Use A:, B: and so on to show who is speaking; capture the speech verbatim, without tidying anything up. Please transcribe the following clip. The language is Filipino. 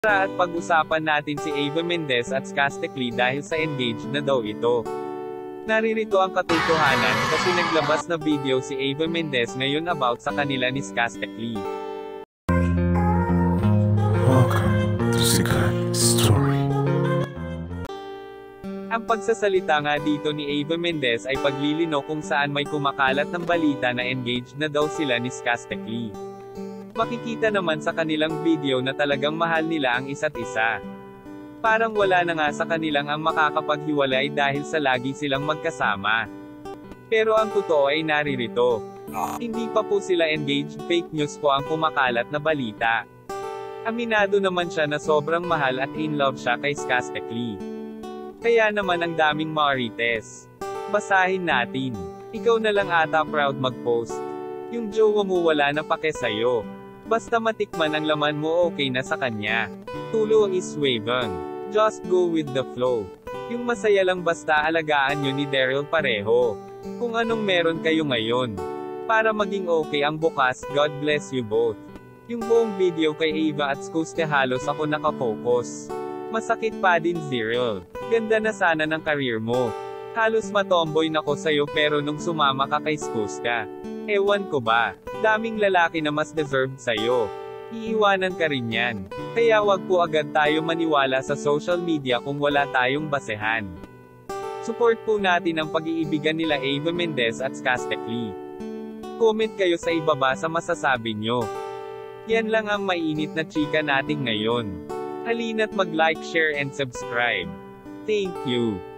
A: Tara at pag-usapan natin si Eva Mendez at Skastekli dahil sa engaged na daw ito. Naririto ang katotohanan kasi naglabas na video si Eva Mendez ngayon about sa kanila ni Skastekli.
B: Welcome to Sikat Story.
A: Ang pagsasalita nga dito ni Eva Mendez ay paglilino kung saan may kumakalat ng balita na engaged na daw sila ni Skastekli. Makikita naman sa kanilang video na talagang mahal nila ang isa't isa. Parang wala na nga sa kanilang ang makakapaghiwalay dahil sa lagi silang magkasama. Pero ang totoo ay naririto. Hindi pa po sila engaged, fake news po ang kumakalat na balita. Aminado naman siya na sobrang mahal at in love siya kay Skastekli. Kaya naman ang daming marites. Basahin natin. Ikaw na lang ata proud mag-post. Yung jowa mo wala na pake sayo. Basta matikman ang laman mo okay na sa kanya. Tulo is waving. Just go with the flow. Yung masaya lang basta alagaan nyo ni Daryl pareho. Kung anong meron kayo ngayon. Para maging okay ang bukas, God bless you both. Yung buong video kay Eva at Skuste halos ako nakafocus. Masakit pa din Daryl. Ganda na sana ng career mo. Halos matomboy na ko sayo pero nung sumama ka kay Skuste. Ewan ko ba, daming lalaki na mas deserved sa'yo. Iiwanan ka rin yan. Kaya wag po agad tayo maniwala sa social media kung wala tayong basehan. Support po natin ang pag-iibigan nila Eva Mendez at Skastekli. Comment kayo sa ibaba sa masasabi nyo. Yan lang ang mainit na chika natin ngayon. Halina't mag-like, share and subscribe. Thank you.